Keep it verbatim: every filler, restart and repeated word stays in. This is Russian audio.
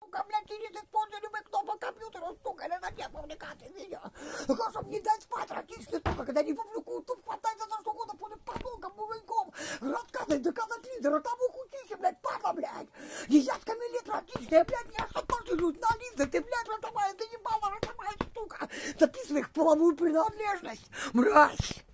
сука, блядь, сидит, используя любых кнопок компьютера, сука, или на нет публикации видео. Ну, чтобы не дать спать, практически, сука, когда не публикуют, тут хватается за что угодно, под подонком, мужиком, рассказывать, доказать лидера, там ухутися, блядь, падла, блядь. Десятками лет практически, блядь, я что тоже жуть на лизы, ты, блядь, ротовая, ты ебала, ротовая, сука. Записывай их половую принадлежность, мразь.